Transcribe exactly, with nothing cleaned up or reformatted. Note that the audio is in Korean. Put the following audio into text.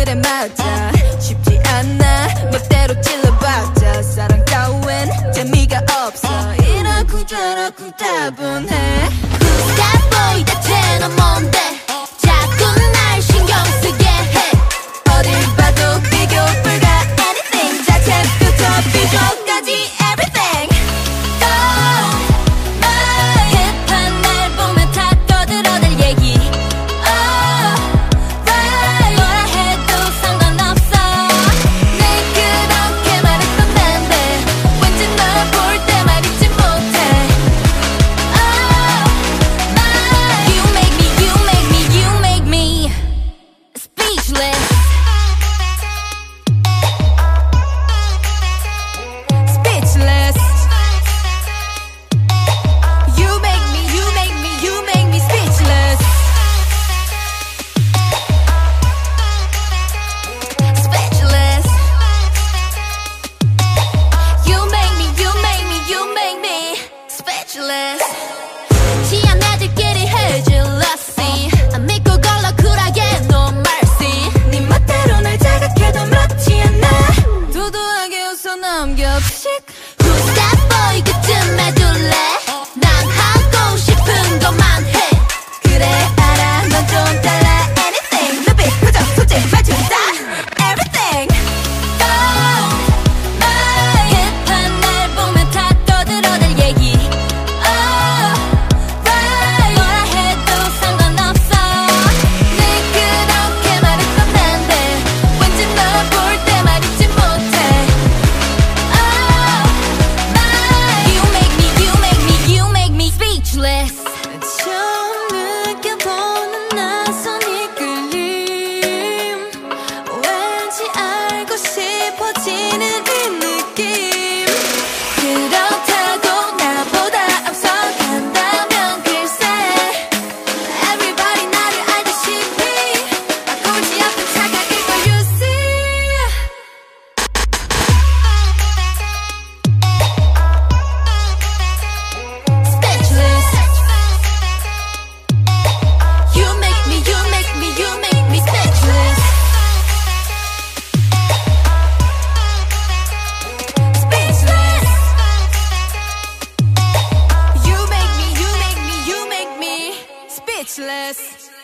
그래 맞아 쉽지 않아 몇 찔러봤자 사랑 따윈 재미가 없어 이렇고 저렇고 따분해 Bad boy 대체는 뭔데 자꾸 날 신경 쓰게 해 어딜 봐도 비교 불가 anything 자체부터 비교까지 everything Oh my 급한 날 보면 다 떠들어댈 얘기 Oh right 뭐라 해도 상관없어 늘 그렇게 말했던 낸데 왠지 널 볼 때 말이지 못해 Oh my You make me, you make me, you make me speechless Speechless You make me, you make me, you make me speechless Speechless You make me, you make me, you make me speechless 취한 애들끼리 해 jealousy 안 믿고 걸러 쿨하게 no mercy 네 멋대로 날 자극해도 맞지 않아 도도하게 웃어 넘겨 p식 Who's that boy 그쯤에 둘래 난 하고 싶은 것만 해 그래 알아 넌 좀 달라 anything 눈빛 표정 손짓 말투 다 everything Oh my 급한 날 보면 다 떠들어댈 얘기 Oh right 뭐라 해도 상관없어 늘 그렇게 말했던 낸데 왠지 널 볼 때 말이지 못해 Oh my You make me, you make me, you make me speechless 처음 느껴보는 낯선 이끌림 왠지 알고 싶어지는 이 느낌 그렇다고 나보다 앞서간다면 글쎄 Everybody 나를 알다시피 바꾸지 않고 착각일 걸 you see Speechless You make me, you make me, you make me speechless Speechless You make me, you make me, you make me speechless